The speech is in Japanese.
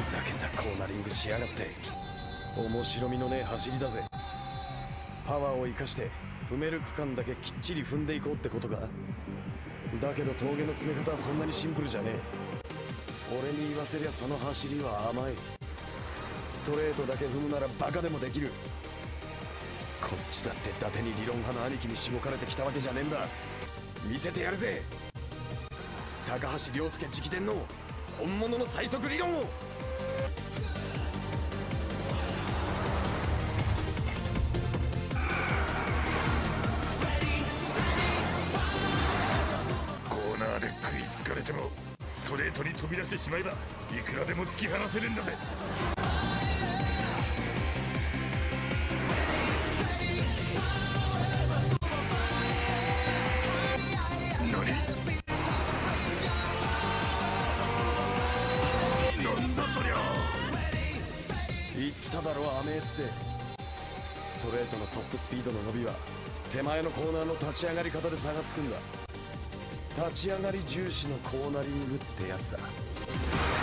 ふざけたコーナリングしやがって。面白みのねえ走りだぜ。パワーを生かして踏める区間だけきっちり踏んでいこうってことか。だけど峠の詰め方はそんなにシンプルじゃねえ。俺に言わせりゃその走りは甘い。ストレートだけ踏むならバカでもできる。こっちだって伊達に理論派の兄貴にしごかれてきたわけじゃねえんだ。見せてやるぜ、高橋涼介直伝の本物の最速理論を。 コーナーで食いつかれてもストレートに飛び出してしまえばいくらでも突き放せるんだぜ。なんだそりゃ。 言っただろ甘えって。ストレートのトップスピードの伸びは手前のコーナーの立ち上がり方で差がつくんだ。立ち上がり重視のコーナリングってやつだ。